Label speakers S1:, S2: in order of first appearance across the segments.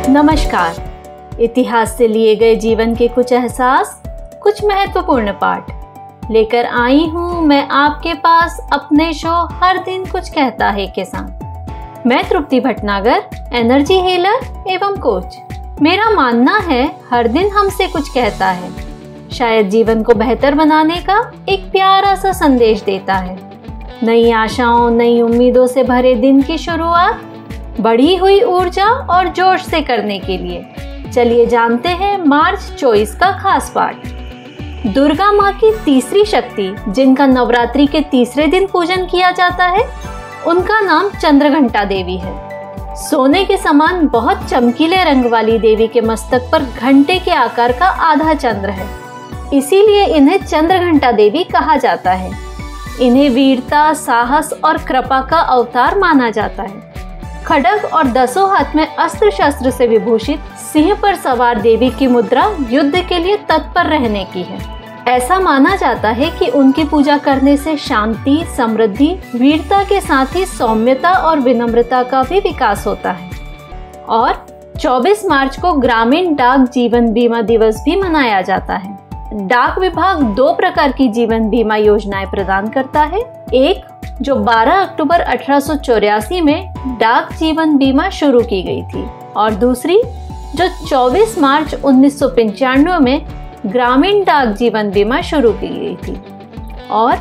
S1: नमस्कार। इतिहास से लिए गए जीवन के कुछ एहसास, कुछ महत्वपूर्ण पाठ लेकर आई हूँ मैं आपके पास अपने शो हर दिन कुछ कहता है के साथ। मैं तृप्ति भटनागर, एनर्जी हीलर एवं कोच। मेरा मानना है हर दिन हमसे कुछ कहता है, शायद जीवन को बेहतर बनाने का एक प्यारा सा संदेश देता है। नई आशाओं, नई उम्मीदों से भरे दिन की शुरुआत बढ़ी हुई ऊर्जा और जोश से करने के लिए चलिए जानते हैं मार्च 24 का खास पाठ। दुर्गा माँ की तीसरी शक्ति, जिनका नवरात्रि के तीसरे दिन पूजन किया जाता है, उनका नाम चंद्रघंटा देवी है। सोने के समान बहुत चमकीले रंग वाली देवी के मस्तक पर घंटे के आकार का आधा चंद्र है, इसीलिए इन्हें चंद्रघंटा देवी कहा जाता है। इन्हें वीरता, साहस और कृपा का अवतार माना जाता है। खड्ग और 10 हाथ में अस्त्र शस्त्र से विभूषित सिंह पर सवार देवी की मुद्रा युद्ध के लिए तत्पर रहने की है। ऐसा माना जाता है कि उनकी पूजा करने से शांति, समृद्धि, वीरता के साथ ही सौम्यता और विनम्रता का भी विकास होता है। और 24 मार्च को ग्रामीण डाक जीवन बीमा दिवस भी मनाया जाता है। डाक विभाग 2 प्रकार की जीवन बीमा योजनाएं प्रदान करता है। एक जो 12 अक्टूबर 1884 में डाक जीवन बीमा शुरू की गई थी, और दूसरी जो 24 मार्च 1995 में ग्रामीण डाक जीवन बीमा शुरू की गई थी। और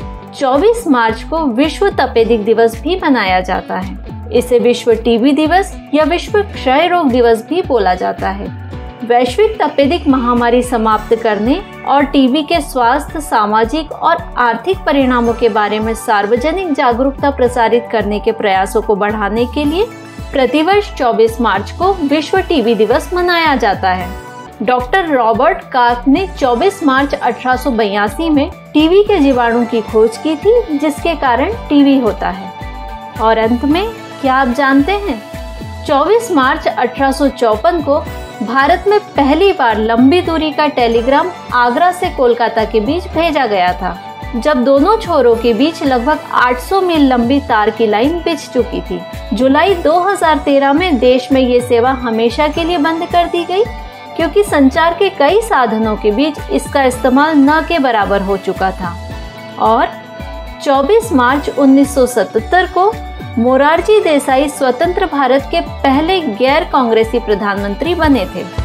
S1: 24 मार्च को विश्व तपेदिक दिवस भी मनाया जाता है। इसे विश्व टीबी दिवस या विश्व क्षय रोग दिवस भी बोला जाता है। वैश्विक तपेदिक महामारी समाप्त करने और टीबी के स्वास्थ्य, सामाजिक और आर्थिक परिणामों के बारे में सार्वजनिक जागरूकता प्रसारित करने के प्रयासों को बढ़ाने के लिए प्रतिवर्ष 24 मार्च को विश्व टीबी दिवस मनाया जाता है। डॉक्टर रॉबर्ट कॉख ने 24 मार्च 1882 में टीबी के जीवाणु की खोज की थी, जिसके कारण टीबी होता है। और अंत में क्या आप जानते हैं, 24 मार्च 1854 को भारत में पहली बार लंबी दूरी का टेलीग्राम आगरा से कोलकाता के बीच भेजा गया था, जब दोनों छोरों के बीच लगभग 800 मील लंबी तार की लाइन बिछ चुकी थी। जुलाई 2013 में देश में ये सेवा हमेशा के लिए बंद कर दी गई, क्योंकि संचार के कई साधनों के बीच इसका इस्तेमाल न के बराबर हो चुका था। और 24 मार्च 1977 को मोरारजी देसाई स्वतंत्र भारत के पहले गैर कांग्रेसी प्रधानमंत्री बने थे।